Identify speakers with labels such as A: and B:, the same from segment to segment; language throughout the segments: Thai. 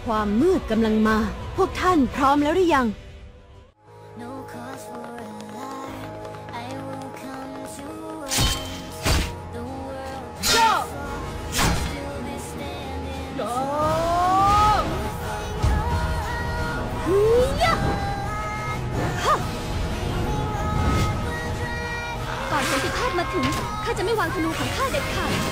A: ความมืดกำลังมาพวกท่านพร้อมแล้วหรือยังก่อนสันติภาพมาถึงข้าจะไม่วางธนูของข้าเด็ดขาด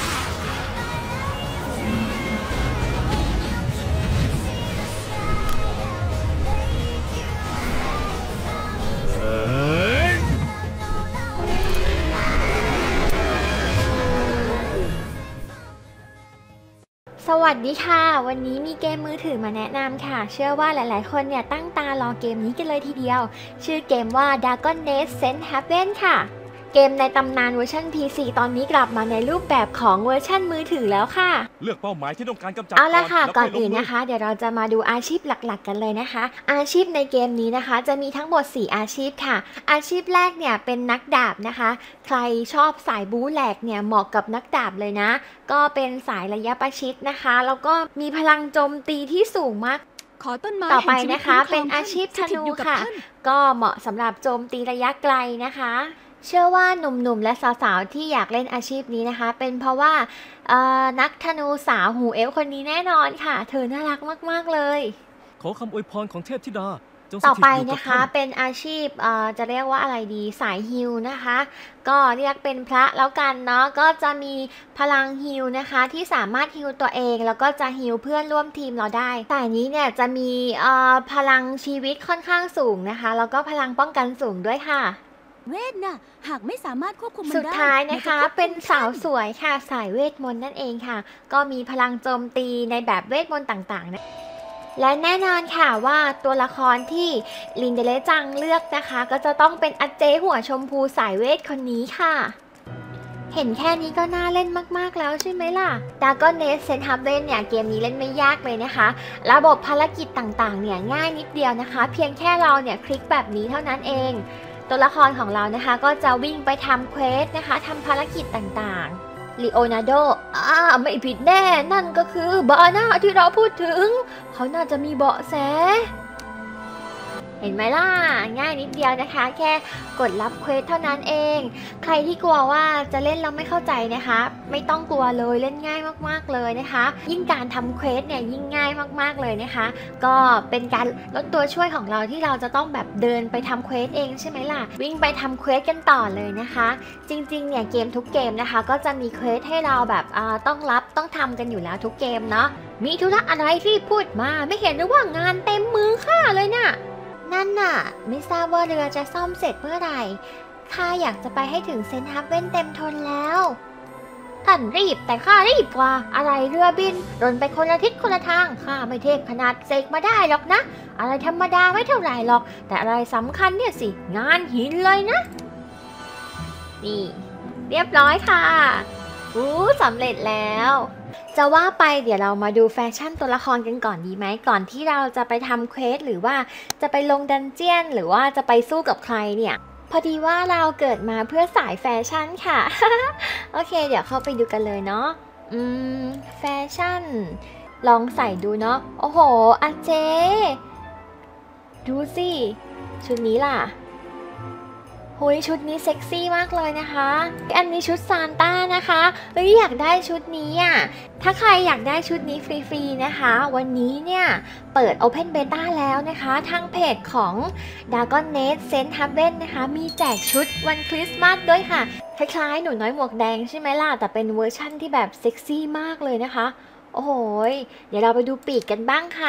B: สวัสดีค่ะวันนี้มีเกมมือถือมาแนะนำค่ะเชื่อว่าหลายๆคนเนี่ยตั้งตารอเกมนี้กันเลยทีเดียวชื่อเกมว่า Dragon Nest Sent Heaven ค่ะเกมในตำนานเวอร์ชัน PC ตอนนี้กลับมาในรูปแบบของเวอร์ชันมือถือแล้วค่ะ
C: เลือกเป้าหมายที่ต้องการกำจัด
B: เอาละค่ะก่อนอื่นนะคะเดี๋ยวเราจะมาดูอาชีพหลักๆกันเลยนะคะอาชีพในเกมนี้นะคะจะมีทั้งหมด4อาชีพค่ะอาชีพแรกเนี่ยเป็นนักดาบนะคะใครชอบสายบู๊แหลกเนี่ยเหมาะกับนักดาบเลยนะก็เป็นสายระยะประชิดนะคะแล้วก็มีพลังโจมตีที่สูงมากต่อไปนะคะเป็นอาชีพธนูค่ะก็เหมาะสำหรับโจมตีระยะไกลนะคะเชื่อว่าหนุ่มๆและสาวๆที่อยากเล่นอาชีพนี้นะคะเป็นเพราะว่านักธนูสาวหูเอลคนนี้แน่นอนค่ะเธอน่ารักมากๆเลย
C: ขอคำอวยพรของเทพธิดา
B: ต่อไปนะคะเป็นอาชีพจะเรียกว่าอะไรดีสายฮิลนะคะก็เรียกเป็นพระแล้วกันเนาะก็จะมีพลังฮิลนะคะที่สามารถฮิลตัวเองแล้วก็จะฮิลเพื่อนร่วมทีมเราได้สายนี้เนี่ยจะมีพลังชีวิตค่อนข้างสูงนะคะแล้วก็พลังป้องกันสูงด้วยค่ะ
A: เวทน่ะหากไม่สามารถควบคุมมันได้
B: สุดท้ายนะคะเป็นสาวสวยค่ะสายเวทมนต์นั่นเองค่ะก็มีพลังโจมตีในแบบเวทมนต์ต่างๆนะและแน่นอนค่ะว่าตัวละครที่ลินเดเลจังเลือกนะคะก็จะต้องเป็นอาเจหัวชมพูสายเวทคนนี้ค่ะเห็นแค่นี้ก็น่าเล่นมากๆแล้วใช่ไหมล่ะ Dragon Nest Sent Heaven เนี่ยเกมนี้เล่นไม่ยากเลยนะคะระบบภารกิจต่างๆเนี่ยง่ายนิดเดียวนะคะเพียงแค่เราเนี่ยคลิกแบบนี้เท่านั้นเองตัวละครของเรานะคะก็จะวิ่งไปทำเควสนะคะทำภารกิจต่างๆลีโอนาร์โดไม่ผิดแน่นั่นก็คือบาน่าที่เราพูดถึงเขาน่าจะมีเบาะแสเห็นไหมล่ะง่ายนิดเดียวนะคะแค่กดรับเควสเท่านั้นเองใครที่กลัวว่าจะเล่นแล้วไม่เข้าใจนะคะไม่ต้องกลัวเลยเล่นง่ายมากๆเลยนะคะยิ่งการทำเควสเนี่ยยิ่งง่ายมากๆเลยนะคะก็เป็นการลดตัวช่วยของเราที่เราจะต้องแบบเดินไปทำเควสเองใช่ไหมล่ะวิ่งไปทำเควสกันต่อเลยนะคะจริงๆเนี่ยเกมทุกเกมนะคะก็จะมีเควสให้เราแบบต้องทำกันอยู่แล้วทุกเกมเนาะมีธุระอะไรที่พูดมาไม่เห็นหรือว่างานเต็มมือข้าเลยเนี่ยนั่นน่ะไม่ทราบว่าเรือจะซ่อมเสร็จเมื่อไหร่ข้าอยากจะไปให้ถึงเซนต์ฮับเว่นเต็มทนแล้วท่านรีบแต่ข้ารีบกว่าอะไรเรือบินรนไปคนละทิศคนละทางข้าไม่เทพขนาดเสกมาได้หรอกนะอะไรธรรมดาไม่เท่าไหร่หรอกแต่อะไรสำคัญเนี่ยสิงานหินเลยนะนี่เรียบร้อยค่ะสำเร็จแล้วจะว่าไปเดี๋ยวเรามาดูแฟชั่นตัวละครกันก่อนดีไหมก่อนที่เราจะไปทำเควสหรือว่าจะไปลงดันเจียนหรือว่าจะไปสู้กับใครเนี่ยพอดีว่าเราเกิดมาเพื่อสายแฟชั่นค่ะ โอเคเดี๋ยวเข้าไปดูกันเลยเนาะแฟชั่นลองใส่ดูเนาะโอ้โหอาเจดูสิชุดนี้ล่ะหุยชุดนี้เซ็กซี่มากเลยนะคะอันนี้ชุดซานต้านะคะอยากได้ชุดนี้อ่ะถ้าใครอยากได้ชุดนี้ฟรีๆนะคะวันนี้เนี่ยเปิด Open Beta แล้วนะคะทางเพจของ Dragon Nest Sent Heaven นะคะมีแจกชุดวันคริสต์มาสด้วยค่ะคล้ายๆหนูน้อยหมวกแดงใช่ไหมล่ะแต่เป็นเวอร์ชั่นที่แบบเซ็กซี่มากเลยนะคะโอ้โหเดี๋ยวเราไปดูปีกกันบ้างค่ะ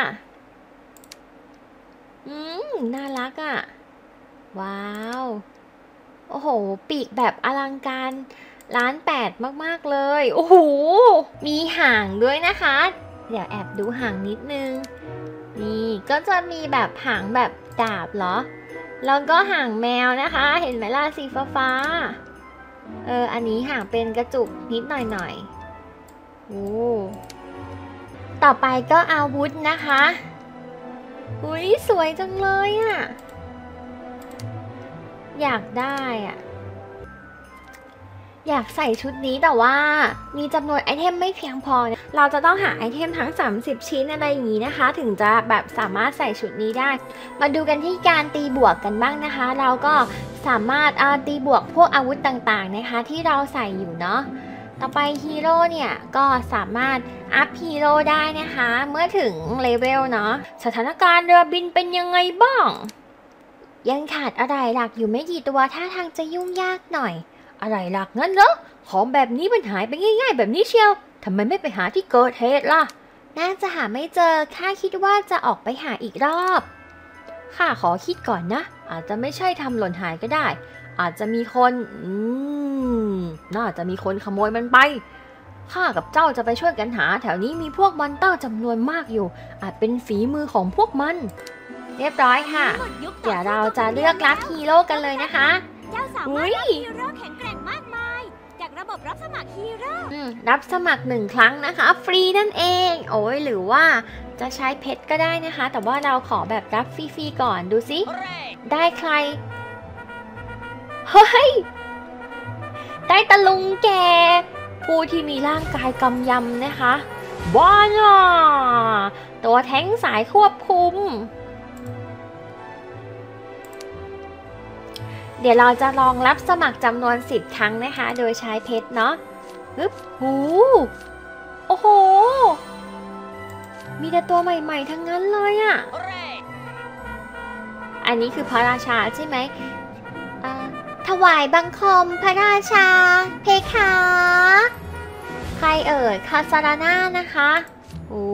B: น่ารักอ่ะว้าวโอ้โหปีกแบบอลังการ1,800,000มากๆเลยโอ้โหมีหางด้วยนะคะเดี๋ยวแอบดูหางนิดนึงนี่ก็จะมีแบบหางแบบดาบเหรอแล้วก็หางแมวนะคะเห็นไหมล่ะสีฟ้าอันนี้หางเป็นกระจุกนิดหน่อยโอ้ต่อไปก็อาวุธนะคะอุ้ยสวยจังเลยอ่ะอยากได้อ่ะอยากใส่ชุดนี้แต่ว่ามีจำนวนไอเทมไม่เพียงพอนะเราจะต้องหาไอเทมทั้ง30ชิ้นอะไรอย่างนี้นะคะถึงจะแบบสามารถใส่ชุดนี้ได้ มาดูกันที่การตีบวกกันบ้างนะคะ เราก็สามารถตีบวกพวกอาวุธต่างๆนะคะที่เราใส่อยู่เนาะต่อไปฮีโร่เนี่ยก็สามารถอัพฮีโร่ได้นะคะเมื่อถึงเลเวลเนาะสถานการณ์เรือบินเป็นยังไงบ้างยังขาดอะไรหลักอยู่ไม่กี่ตัวท่าทางจะยุ่งยากหน่อยอะไรหลักงั้นเหรอของแบบนี้มันหายไปง่ายๆแบบนี้เชียวทำไมไม่ไปหาที่เกิดเหตุล่ะน่าจะหาไม่เจอข้าคิดว่าจะออกไปหาอีกรอบข้าขอคิดก่อนนะอาจจะไม่ใช่ทำหล่นหายก็ได้อาจจะมีคนน่าจะมีคนขโมยมันไปข้ากับเจ้าจะไปช่วยกันหาแถวนี้มีพวกมอนเตอร์จำนวนมากอยู่อาจเป็นฝีมือของพวกมันเรียบร้อยค่ะเดี๋ยวเราจะเลือกรับฮีโร่กันเลยนะคะ
A: เจ้าสามารถรับฮีโร่แข็งแกร่งมากมายจากระบบรับสมัครฮีโร่
B: รับสมัคร1ครั้งนะคะฟรีนั่นเองโอ้ยหรือว่าจะใช้เพชรก็ได้นะคะแต่ว่าเราขอแบบรับฟรีๆก่อนดูสิได้ใครเฮ้ยได้ตะลุงแกผู้ที่มีร่างกายกำยำนะคะว้าวตัวแท้งสายควบคุมเดี๋ยวเราจะลองรับสมัครจำนวน10ครั้งนะคะโดยใช้เพชรเนาะปึ๊บโอ้โหมีแต่ตัวใหม่ๆทั้งนั้นเลยอ่ะอันนี้คือพระราชาใช่ไหมถวายบังคมพระราชาเพคะใครเอ่ยคาซาราน่านะคะโอ้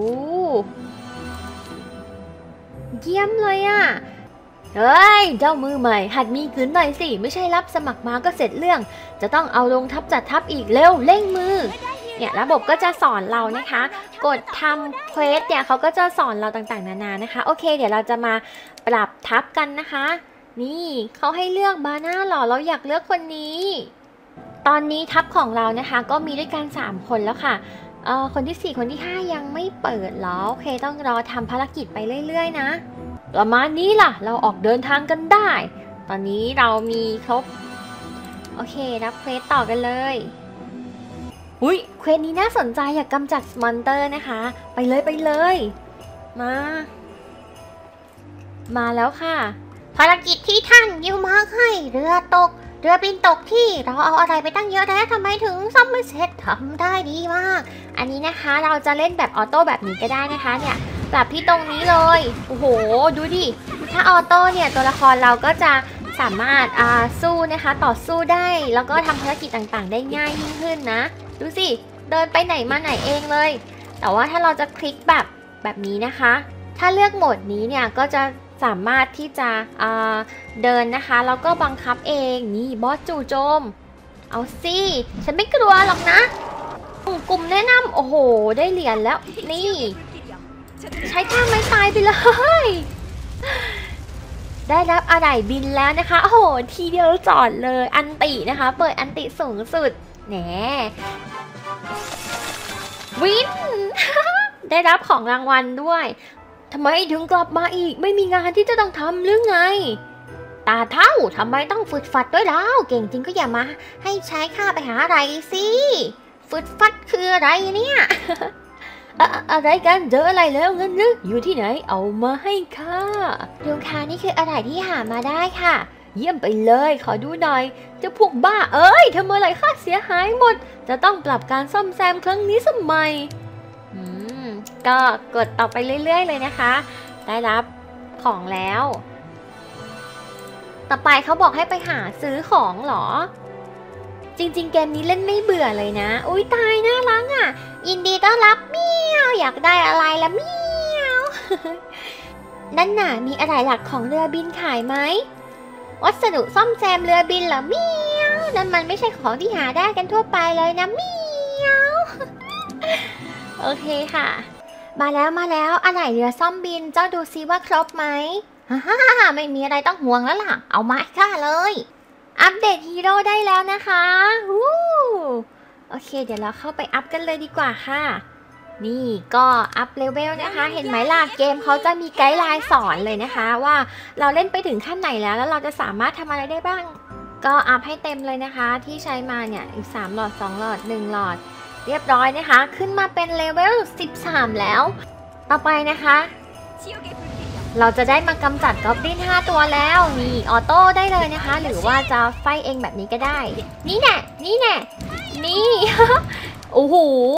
B: เยี่ยมเลยอ่ะเฮ้ยเจ้ามือใหม่หัดมีขืนหน่อยสิไม่ใช่รับสมัครมาก็เสร็จเรื่องจะต้องเอาลงทับจัดทับอีกเร็วเร่งมือเนี่ยระบบก็จะสอนเรานะคะกดทำเควสเนี่ยเขาก็จะสอนเราต่างๆนานานะคะโอเคเดี๋ยวเราจะมาปรับทับกันนะคะนี่เขาให้เลือกบาน่าหรอเราอยากเลือกคนนี้ตอนนี้ทับของเรานะคะก็มีด้วยกัน3คนแล้วค่ะคนที่4คนที่5ยังไม่เปิดหรอโอเคต้องรอทำภารกิจไปเรื่อยๆนะประมาณนี้ล่ะเราออกเดินทางกันได้ตอนนี้เรามีครบโอเครับเควสต่อกันเลยอุ้ยเควสนี้น่าสนใจอยากกำจัดมอนเตอร์นะคะไปเลยมาแล้วค่ะภารกิจที่ท่านยิวมาร์คให้เรือบินตกที่เราเอาอะไรไปตั้งเยอะแท้ทำไมถึงซ่อมไม่เสร็จทำได้ดีมากอันนี้นะคะเราจะเล่นแบบออโต้แบบนี้ก็ได้นะคะเนี่ยปรับที่ตรงนี้เลยโอ้โหดูดิถ้าออโต้เนี่ยตัวละครเราก็จะสามารถสู้นะคะต่อสู้ได้แล้วก็ทำภารกิจต่างๆได้ง่ายยิ่งขึ้นนะดูสิเดินไปไหนมาไหนเองเลยแต่ว่าถ้าเราจะคลิกแบบนี้นะคะถ้าเลือกโหมดนี้เนี่ยก็จะสามารถที่จะเดินนะคะแล้วก็บังคับเองนี่บอสจู่โจมเอาสิฉันไม่กลัวหรอกนะกลุ่มแนะนำโอ้โหได้เหรียญแล้วนี่ใช้ท่าไม้ตายไปเลยได้รับอะไรบินแล้วนะคะโอ้โหทีเดียวจอดเลยอันตินะคะเปิดอันติสูงสุดแหนวิน ได้รับของรางวัลด้วยทำไมถึงกลับมาอีกไม่มีงานที่จะต้องทำหรือไงตาเท่าทำไมต้องฝึดฟัดด้วยแล้วเก่งจริงก็อย่ามาให้ใช้ข้าไปหาอะไรสิฝึดฟัดคืออะไรเนี่ย อะไรกันเจออะไรแล้วงั้นหรืออยู่ที่ไหนเอามาให้ข้าลุงคะนี่คืออะไรที่หามาได้ค่ะเยี่ยมไปเลยขอดูหน่อยเจ้าพวกบ้าเอ้ยทำอะไรข้าเสียหายหมดจะต้องปรับการซ่อมแซมครั้งนี้สมัยก็กดต่อไปเรื่อยๆเลยนะคะได้รับของแล้วต่อไปเขาบอกให้ไปหาซื้อของหรอจริงๆเกมนี้เล่นไม่เบื่อเลยนะอุ้ยตายน่ารักอ่ะยินดีต้อนรับเมียวอยากได้อะไรละเมียว นั่นน่ะมีอะไรหลักของเรือบินขายไหมวัสดุซ่อมแซมเรือบินเหรอเมียวนั่นมันไม่ใช่ของที่หาได้กันทั่วไปเลยนะเมียว โอเคค่ะมาแล้วอะไรเรือซ่อมบินเจ้าดูซิว่าครบไหมฮ่าไม่มีอะไรต้องห่วงแล้วล่ะเอามาให้ข้าเลยอัปเดตฮีโร่ได้แล้วนะคะโอเคเดี๋ยวเราเข้าไปอัพกันเลยดีกว่าค่ะนี่ก็อัพเลเวลนะคะเห็นไหมล่ะเกมเขาจะมีไกด์ไลน์สอนเลยนะคะว่าเราเล่นไปถึงขั้นไหนแล้วเราจะสามารถทำอะไรได้บ้างก็อัพให้เต็มเลยนะคะที่ใช้มาเนี่ยอีก3หลอด2หลอด1หลอดเรียบร้อยนะคะขึ้นมาเป็นเลเวล13แล้วต่อไปนะคะเราจะได้มากำจัดกอบลิน5ตัวแล้วนี่ออโต้ได้เลยนะคะหรือว่าจะไฟเองแบบนี้ก็ได้นี่แน่นี่แน่นี่ โอ้โห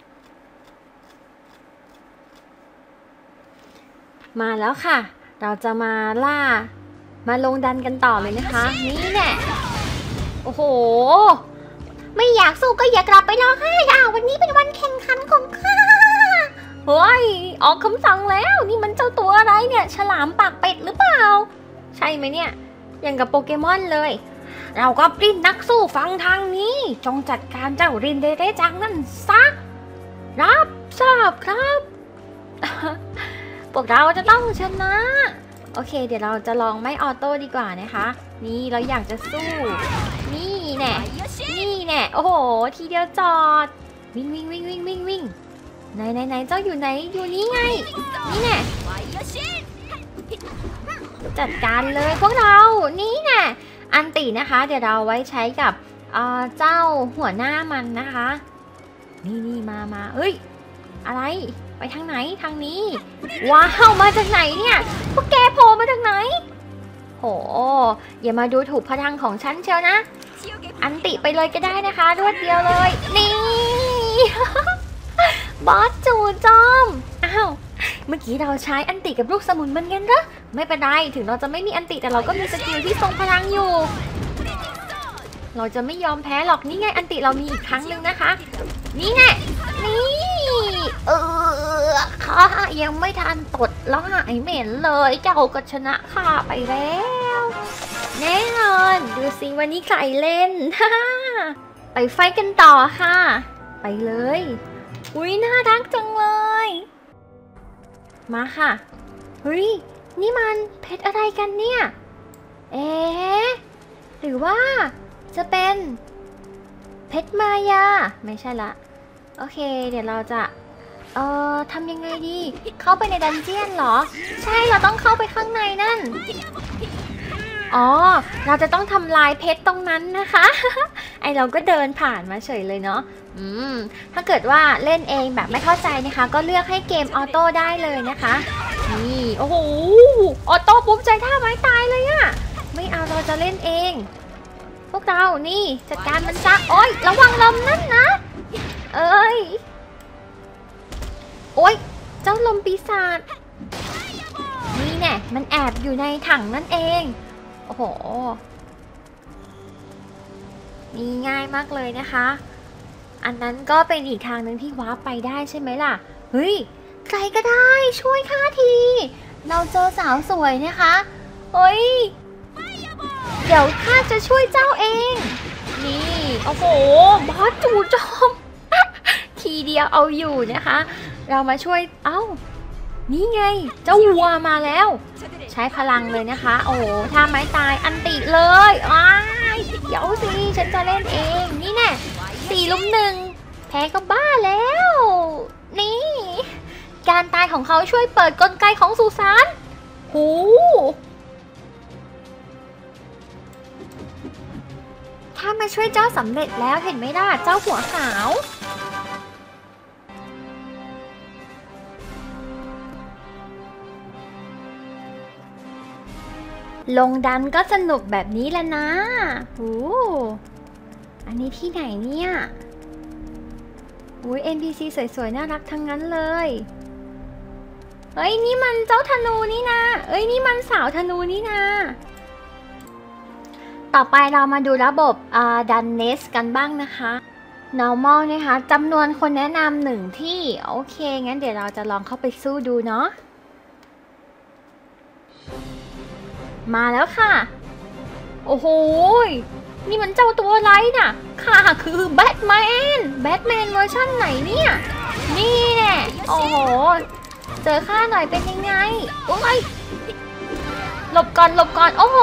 B: มาแล้วค่ะเราจะมาล่ามาลงดันกันต่อเลยนะคะนี่แน่โอ้โหไม่อยากสู้ก็อย่ากลับไปร้องไห้วันนี้เป็นวันแข่งขันของข้าเฮ้ยออกคำสั่งแล้วนี่มันเจ้าตัวอะไรเนี่ยฉลามปากเป็ดหรือเปล่าใช่ไหมเนี่ยอย่างกับโปเกมอนเลยเราก็รินนักสู้ฟังทางนี้จงจัดการเจ้ารินเดเรจังนั่นซะรับทราบครับ พวกเราจะต้องชนะโอเคเดี๋ยวเราจะลองไม่ออโต้ดีกว่านะคะนี่เราอยากจะสู้นี่แน่นี่แน่โอ้โหทีเดียวจอดวิ่งวิ่งวิ่งวิ่งวิ่งวิ่งไหนเจ้าอยู่ไหนอยู่นี่ไงนี่แน่จัดการเลยพวกเรานี่แน่อันตินะคะเดี๋ยวเราไว้ใช้กับเจ้าหัวหน้ามันนะคะนี่มาเอ้ยอะไรไปทางไหนทางนี้ว้าวมาจากไหนเนี่ยพวกแกโผล่มาจากไหนโหอย่ามาดูถูกพลังของฉันเชียวนะอันติไปเลยก็ได้นะคะรวดเดียวเลยนี่ บอสจู่โจมอ้าวเมื่อกี้เราใช้อันติกับลูกสมุนมันกันเหรอไม่เป็นไรถึงเราจะไม่มีอันติแต่เราก็มีสกิลที่ทรงพลังอยู่เราจะไม่ยอมแพ้หรอกนี่ไงอันติเรามีอีกครั้งหนึ่งนะคะนี่ไงนี่ข้ายังไม่ทันตดแล้วหายเหม็นเลยเจ้าก็ชนะข้าไปแล้วแน่นอนดูสิวันนี้ใครเล่น ไปไฟกันต่อค่ะไปเลยอุ๊ยน่ารักจังเลยมาค่ะเฮ้ยนี่มันเพชรอะไรกันเนี่ยหรือว่าจะเป็นเพชรมายาไม่ใช่ละโอเคเดี๋ยวเราจะทำยังไงดีเข้าไปในดันเจียนเหรอใช่เราต้องเข้าไปข้างในนั่นอ๋อเราจะต้องทำลายเพชรตรงนั้นนะคะ ไอเราก็เดินผ่านมาเฉยเลยเนาะถ้าเกิดว่าเล่นเองแบบไม่เข้าใจนะคะก็เลือกให้เกมออโต้ได้เลยนะคะนี่โอ้โหออโต้ปุ๊บใจท่าไม้ตายเลยอะไม่เอาเราจะเล่นเองพวกเรานี่จัดการมันซะโอ๊ยระวังลมนั่นนะเอ้ยโอ๊ยเจ้าลมปีศาจนี่แน่มันแอบอยู่ในถังนั่นเองโอ้โหนี่ง่ายมากเลยนะคะอันนั้นก็เป็นอีกทางหนึ่งที่วาร์ปไปได้ใช่ไหมล่ะเฮ้ยใครก็ได้ช่วยข้าทีเราเจอสาวสวยนะคะเฮ้ยเดี๋ยวข้าจะช่วยเจ้าเองนี่โอ้โหบอสจู่โจม ทีเดียวเอาอยู่นะคะเรามาช่วยนี่ไงเจ้าวัวมาแล้วใช้พลังเลยนะคะโอ้โหท่าไม้ตายอันติเลยเดี๋ยวสิฉันจะเล่นเองนี่แน่4 ลุม 1แพ้ก็บ้าแล้วนี่การตายของเขาช่วยเปิดกลไกของสุสานหูถ้ามาช่วยเจ้าสำเร็จแล้วเห็นไหมล่ะเจ้าหัวขาวลงดันก็สนุกแบบนี้แหละนะอันนี้ที่ไหนเนี่ยNPC สวยๆน่ารักทั้งนั้นเลยเฮ้ยนี่มันเจ้าธนูนี่นะนี่มันสาวธนูนี่นะต่อไปเรามาดูระบบดันเนสกันบ้างนะคะ normal นะคะจำนวนคนแนะนำ1ที่โอเคงั้นเดี๋ยวเราจะลองเข้าไปสู้ดูเนาะมาแล้วค่ะโอ้โหนี่มันเจ้าตัวอะไรน่ะข้าคือแบทแมนเวอร์ชั่นไหนเนี่ยนี่แน่โอ้โหเจอข้าหน่อยเป็นยังไงโอ้ยหลบก่อนโอ้โห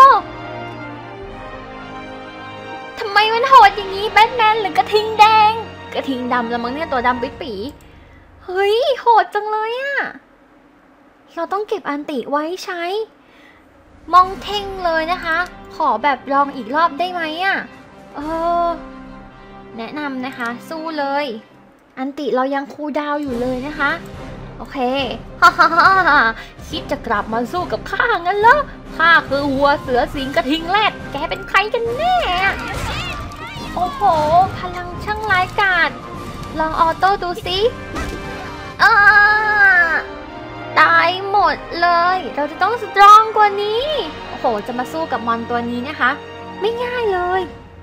B: ทำไมมันโหดอย่างนี้แบทแมนหรือกระทิงแดงกระทิงดำละมั้งเนี่ยตัวดำปิ๊ดปีเฮ้ยโหดจังเลยอะเราต้องเก็บอันติไว้ใช้มองเท่งเลยนะคะ ขอแบบลองอีกรอบได้ไหมอะแนะนำนะคะสู้เลยอันติเรายังคูลดาวน์อยู่เลยนะคะโอเคฮ่าฮ่าฮ่าคิดจะกลับมาสู้กับข้างั้นเหรอข้าคือวัวเสือสิงกระทิงแรดแกเป็นใครกันแน่โอ้โหพลังช่างร้ายกาจลองออโต้ดูสิตายหมดเลยเราจะต้องสตรองกว่านี้โอ้โหจะมาสู้กับมอนตัวนี้นะคะไม่ง่ายเลย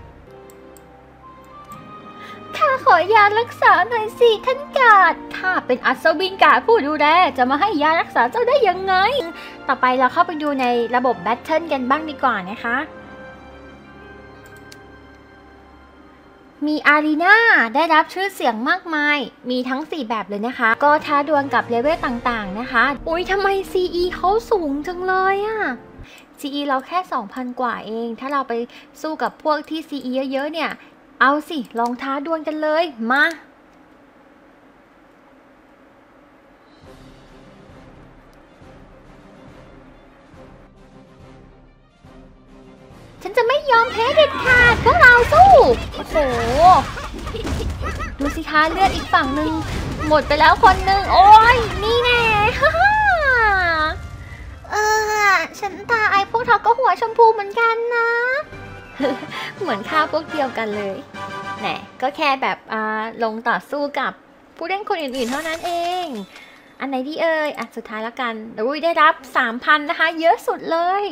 B: ข้าขอยารักษาหน่อยสิท่านกาดข้าเป็นอัศวินกาดผู้ดูแลจะมาให้ยารักษาเจ้าได้ยังไงต่อไปเราเข้าไปดูในระบบแบทเทิลกันบ้างดีกว่านะคะมีอารีนาได้รับชื่อเสียงมากมายมีทั้ง4แบบเลยนะคะก็ท้าดวลกับเลเวลต่างๆนะคะอุ๊ยทำไม CE เขาสูงจังเลยอะ CE เราแค่ 2,000 กว่าเองถ้าเราไปสู้กับพวกที่ CE เยอะๆเนี่ยเอาสิลองท้าดวลกันเลยมาฉันจะไม่ยอมแพ้เด็ดขาดพวกเราสู้โอ้โหดูสิคะเลือดอีกฝั่งหนึ่งหมดไปแล้วคนหนึ่งโอ้ยนี่แน่ฮ่าฉันตายพวกเธอก็หัวชมพูเหมือนกันนะ เหมือนข้าพวกเดียวกันเลยแหนก็แค่แบบลงต่อสู้กับผู้เล่นคนอื่นๆเท่านั้นเองอันไหนดีสุดท้ายแล้วกันอุ้ยได้รับ 3,000 นะคะเยอะสุดเลย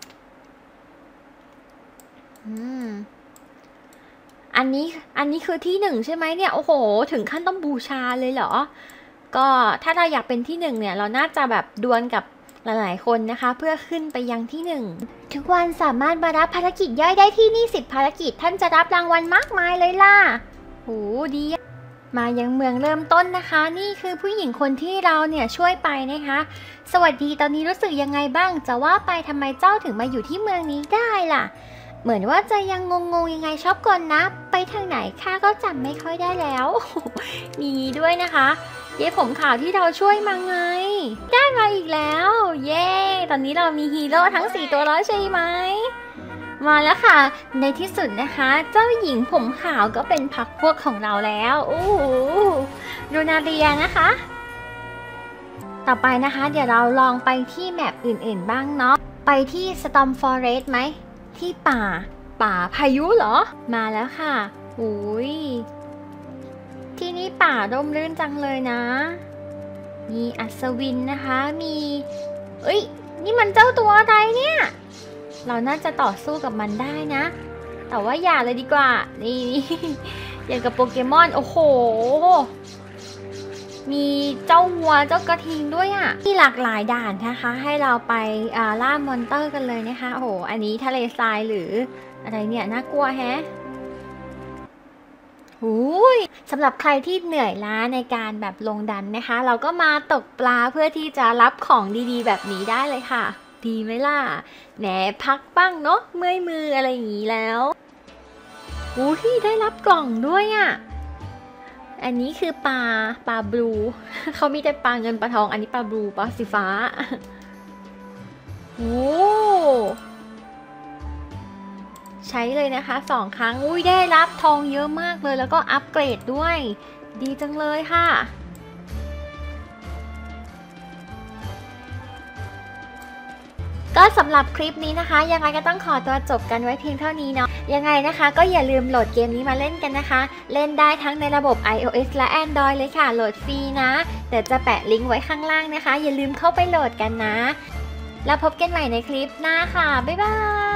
B: อันนี้คือที่1ใช่ไหมเนี่ยโอ้โหถึงขั้นต้องบูชาเลยเหรอก็ถ้าเราอยากเป็นที่1เนี่ยเราน่าจะแบบดวลกับหลายๆคนนะคะเพื่อขึ้นไปยังที่1ทุกวันสามารถมารับภารกิจย่อยได้ที่นี่10ภารกิจท่านจะรับรางวัลมากมายเลยล่ะโหดีมายังเมืองเริ่มต้นนะคะนี่คือผู้หญิงคนที่เราเนี่ยช่วยไปนะคะสวัสดีตอนนี้รู้สึกยังไงบ้างจะว่าไปทำไมเจ้าถึงมาอยู่ที่เมืองนี้ได้ล่ะเหมือนว่าจะยังงงยังไงชอบก่อนนะไปทางไหนข้าก็จำไม่ค่อยได้แล้วมีด้วยนะคะเย้ผมขาวที่เราช่วยมาไงได้มาอีกแล้วเย้ตอนนี้เรามีฮีโร่ทั้ง4ตัวแล้วใช่ไหมมาแล้วค่ะในที่สุดนะคะเจ้าหญิงผมขาวก็เป็นพรรคพวกของเราแล้วโอ้โหดูนาเรียนะคะต่อไปนะคะเดี๋ยวเราลองไปที่แมปอื่นๆบ้างเนาะไปที่ Storm Forest ไหมที่ป่าพายุเหรอมาแล้วค่ะโอ้ยที่นี่ป่าร่มรื่นจังเลยนะมีอัศวินนะคะมีนี่มันเจ้าตัวอะไรเนี่ยเราน่าจะต่อสู้กับมันได้นะแต่ว่าอย่าเลยดีกว่านี่ อย่างกับโปเกมอนโอ้โหมีเจ้าวัวเจ้ากระทิงด้วยอ่ะมีหลากหลายด่านนะคะให้เราไปล่ามอนเตอร์กันเลยนะคะโอ้โหอันนี้ทะเลทรายหรืออะไรเนี่ยน่ากลัวแฮะสำหรับใครที่เหนื่อยล้าในการแบบลงดันนะคะเราก็มาตกปลาเพื่อที่จะรับของดีๆแบบนี้ได้เลยค่ะดีไหมล่ะแหนพักบ้างเนาะเมื่อยมืออะไรอย่างนี้แล้วได้รับกล่องด้วยอ่ะอันนี้คือปลาบลูเขามีแต่ปลาเงินปลาทองอันนี้ปลาบลูปลาสีฟ้าใช้เลยนะคะ2 ครั้งได้รับทองเยอะมากเลยแล้วก็อัปเกรดด้วยดีจังเลยค่ะก็สำหรับคลิปนี้นะคะยังไงก็ต้องขอตัวจบกันไว้เพียงเท่านี้เนาะยังไงนะคะก็อย่าลืมโหลดเกมนี้มาเล่นกันนะคะเล่นได้ทั้งในระบบ iOS และ Android เลยค่ะโหลดฟรีนะเดี๋ยวจะแปะลิงก์ไว้ข้างล่างนะคะอย่าลืมเข้าไปโหลดกันนะแล้วพบกันใหม่ในคลิปหน้าค่ะบ๊ายบาย